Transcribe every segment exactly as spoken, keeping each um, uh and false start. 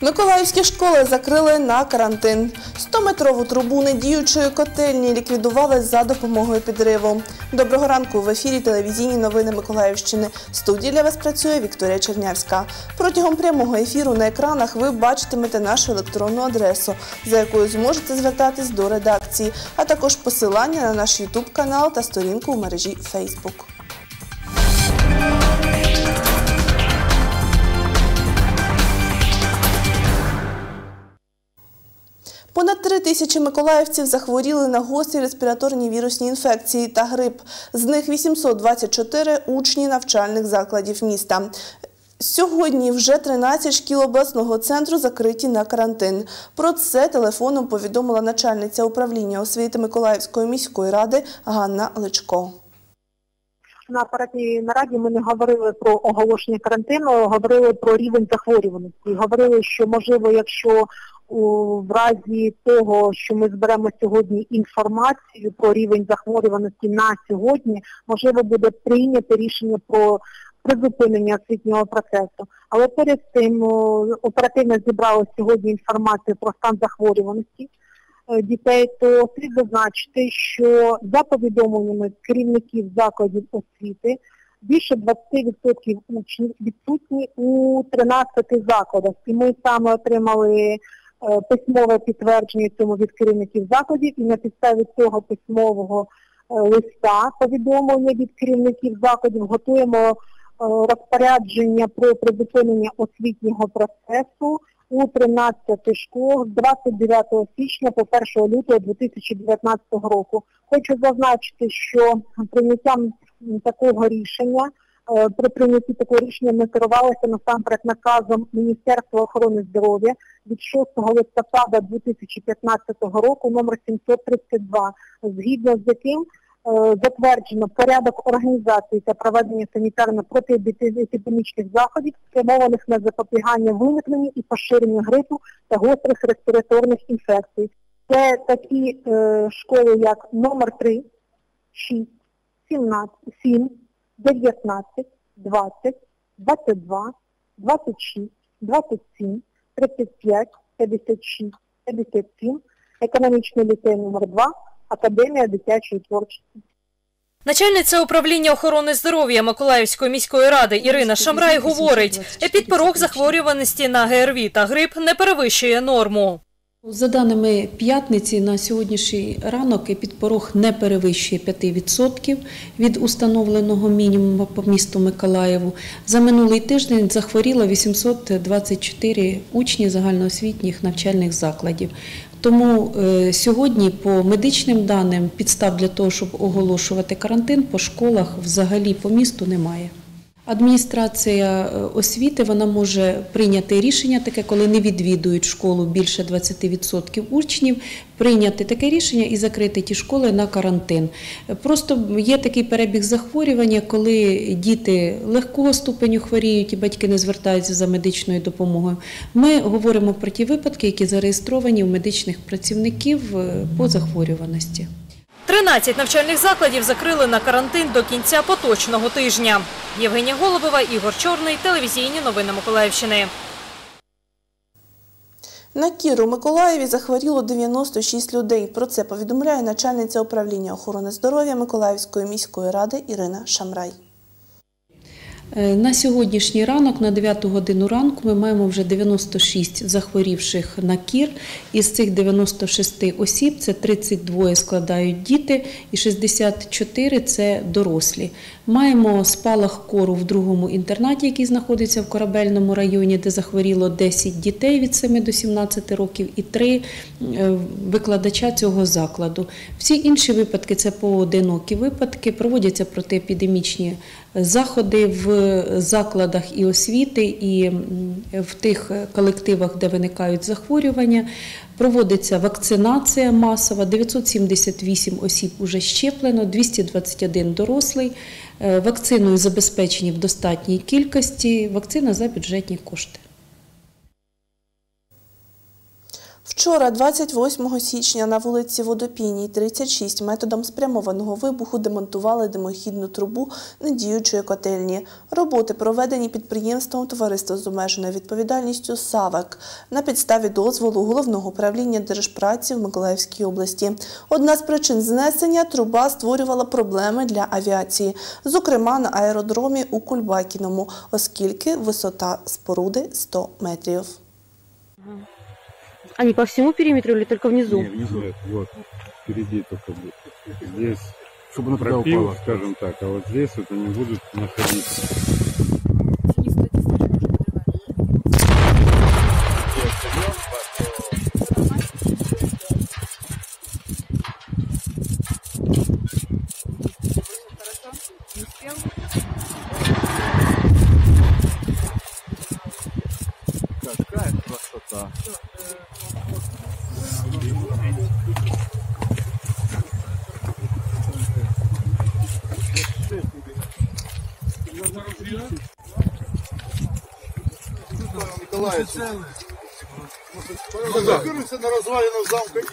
Миколаївські школи закрили на карантин. стометрову трубу недіючої котельні ліквідували за допомогою підриву. Доброго ранку! В ефірі телевізійні новини Миколаївщини. В студії для вас працює Вікторія Чернявська. Протягом прямого ефіру на екранах ви бачитимете нашу електронну адресу, за якою зможете звертатись до редакції, а також посилання на наш ютуб-канал та сторінку у мережі Фейсбук. Понад три тисячі миколаївців захворіли на гострі респіраторні вірусні інфекції та грип. З них вісімсот двадцять чотири – учні навчальних закладів міста. Сьогодні вже тринадцять шкіл обласного центру закриті на карантин. Про це телефоном повідомила начальниця управління освіти Миколаївської міської ради Ганна Личко. На апаратній нараді ми не говорили про оголошення карантину, говорили про рівень захворюваності. Говорили, що можливо, якщо в разі того, що ми зберемо сьогодні інформацію про рівень захворюваності на сьогодні, можливо, буде прийнято рішення про призупинення освітнього процесу. Але перед цим оперативно зібрали сьогодні інформацію про стан захворюваності дітей, то слід зазначити, що за повідомленнями керівників закладів освіти, більше двадцять відсотків учнів відсутні у тринадцяти закладах. І ми саме отримали письмове підтвердження цьому від керівників закладів, і на підставі цього письмового листа повідомлення від керівників закладів готуємо розпорядження про призупинення освітнього процесу у тринадцяти школах з двадцять дев'ятого січня по першого лютого дві тисячі дев'ятнадцятого року. Хочу зазначити, що прийняттям такого рішення, при прийнятті такого рішення ми керувалися насамперед наказом Міністерства охорони здоров'я від шостого листопада дві тисячі п'ятнадцятого року номер сімсот тридцять два, згідно з яким затверджено порядок організації та проведення санітарно-протиепідемічних заходів, спрямованих на запобігання виникненню і поширенню грипу та гострих респіраторних інфекцій. Це такі е, школи, як номер три, шість, сімнадцять, сім, дев'ятнадцять, двадцять, двадцять два, двадцять шість, двадцять сім, тридцять п'ять, п'ятдесят шість, п'ятдесят сім, економічний ліцей номер два, Академія дитячої творчості. Начальниця управління охорони здоров'я Миколаївської міської ради Ірина Шамрай говорить, епідпорог захворюваності на ГРВІ та грип не перевищує норму. За даними п'ятниці, на сьогоднішній ранок епідпорог не перевищує п'ять відсотків від установленого мінімуму по місту Миколаєву. За минулий тиждень захворіло вісімсот двадцять чотири учні загальноосвітніх навчальних закладів. Тому е, сьогодні по медичним даним підстав для того, щоб оголошувати карантин по школах взагалі по місту немає. Адміністрація освіти вона може прийняти рішення таке, коли не відвідують школу більше двадцяти відсотків учнів, прийняти таке рішення і закрити ті школи на карантин. Просто є такий перебіг захворювання, коли діти легкого ступеню хворіють і батьки не звертаються за медичною допомогою. Ми говоримо про ті випадки, які зареєстровані у медичних працівників по захворюваності. тринадцять навчальних закладів закрили на карантин до кінця поточного тижня. Євгенія Голубова, Ігор Чорний, телевізійні новини Миколаївщини. На кір у Миколаєві захворіло дев'яносто шість людей. Про це повідомляє начальниця управління охорони здоров'я Миколаївської міської ради Ірина Шамрай. На сьогоднішній ранок, на дев'яту годину ранку, ми маємо вже дев'яносто шість захворівших на кір. Із цих дев'яноста шести осіб, це тридцять два складають діти і шістдесят чотири – це дорослі. Маємо спалах кору в другому інтернаті, який знаходиться в Корабельному районі, де захворіло десять дітей від семи до сімнадцяти років і три викладача цього закладу. Всі інші випадки – це поодинокі випадки, проводяться протиепідемічні заходи в закладах і освіти, і в тих колективах, де виникають захворювання. Проводиться вакцинація масова, дев'ятсот сімдесят вісім осіб вже щеплено, двісті двадцять один дорослий. Вакциною забезпечені в достатній кількості, вакцина за бюджетні кошти. Вчора, двадцять восьмого січня, на вулиці Водопійній, тридцять шість, методом спрямованого вибуху демонтували димохідну трубу недіючої котельні. Роботи проведені підприємством товариства з обмеженою відповідальністю «Савек» на підставі дозволу Головного управління держпраці в Миколаївській області. Одна з причин знесення – труба створювала проблеми для авіації, зокрема на аеродромі у Кульбакіному, оскільки висота споруди сто метрів. А не по всему периметру или только внизу? Не, внизу. Вот, впереди только будет. Здесь, чтобы пропил, скажем так, а вот здесь вот они будут находиться. Какая красота! Николаевич, закрылся на развалинах замка.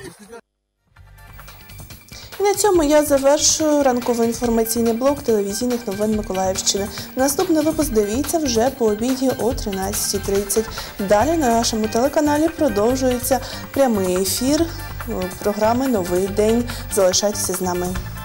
І на цьому я завершую ранковий інформаційний блок телевізійних новин Миколаївщини. Наступний випуск дивіться вже по обіді о тринадцятій тридцять. Далі на нашому телеканалі продовжується прямий ефір програми «Новий день». Залишайтеся з нами.